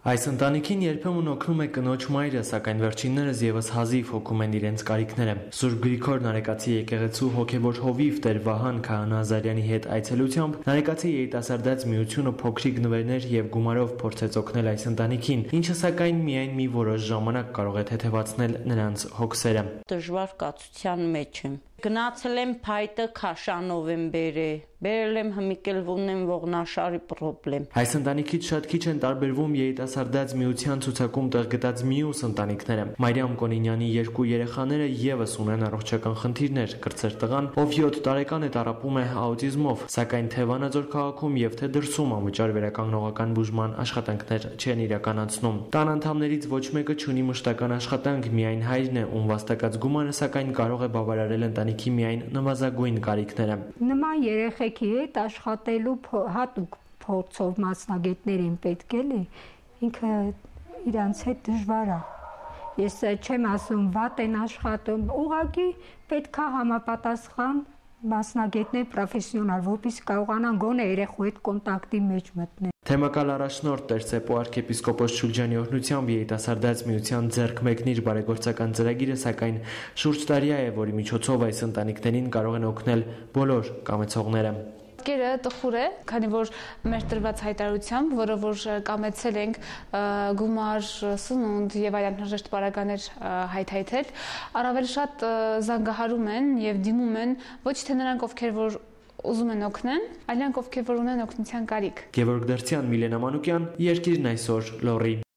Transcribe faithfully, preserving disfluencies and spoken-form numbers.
Այս ընտանիքին երբեմն օգնում է կնոջ մայրը, սակայն վերջիններս ևս հազիվ հոգում են իրենց կարիքները։ Սուրբ Գրիգոր Նարեկացի եկեղեցու հոգևոր հովիվ Տեր Վահան Քահանա Ազարյանի հետ այցելությամբ Նարեկացի երիտասարդաց միությունը փոքրիկ նվերներ եւ գումարով փորձեց օգնել այս ընտանիքին, ինչը սակայն միայն մի որոշ ժամանակ կարող է թեթևացնել նրանց հոգսերը։ Դժվար կացության մեջ եմ։ Գնացել եմ փայտը Քաշանով եմ բերել, բերել եմ հմիկել ունեմ ողնաշարի պրոբլեմ։ Այս ընտանիքից շատ քիչ են տարբերվում երիտասարդաց միության ցուցակում տեղ գտած մյուս ընտանիքները։ Մարիամ Կոնինյանի երկու երեխաները եւս ունեն առողջական խնդիրներ։ Կրտսեր տղան, ով յոթ տարեկան է, տառապում է աուտիզմով, սակայն թե Վանաձոր քաղաքում եւ թե դրսում անվճար վերականգնողական բուժման աշխատանքներ չեն իրականացնում։ Տան անդամներից ոչ մեկը չունի մշտական աշխատանք, միայն հայրն է, ում վաստակած գումարը սակայն կարող է բավարարել ընտանիքի միայն նվազագույն կարիքները։ Նման երեխեքի հետ աշխատելու հատուկ փորձով մասնագետներ են պետք էլի, ինքը իրանց հետ դժվար է։ Ես չեմ ասում վատ են աշխատում, ուղղակի պետք է համապատասխան մասնագետներ, պրոֆեսիոնալ, որպեսզի կարողանան գոնե երեխու հետ կոնտակտի մեջ մտնել։ Թեմակալ առաջնորդ Տեր Սեպո arczepiskopos Շուրջյանի օրհնությամբ երիտասարդաց միության ձեռք մեկնիր բարեգործական ծրագիրը սակայն շուրջ տարի է, որի միջոցով այս ընտանիքներին կարող են օգնել բոլոր կամեցողները։ Գերը տխուր է, քանի որ մեր տրված հայտարարությամբ, որը որ կամեցել ենք գումար, սնունդ եւ այլ անհրաժեշտ պարագաներ հայթայթել, առավել շատ զանգահարում են եւ դիմում են ոչ թե նրանք, ովքեր որ ուզում են օգնեն, այլ նրանք, ովքեր որ ունեն օգնության կարիք։ Գևորգ Դերցյան, Միլենա Մանուկյան, Երկիրն այսօր, Լոռի։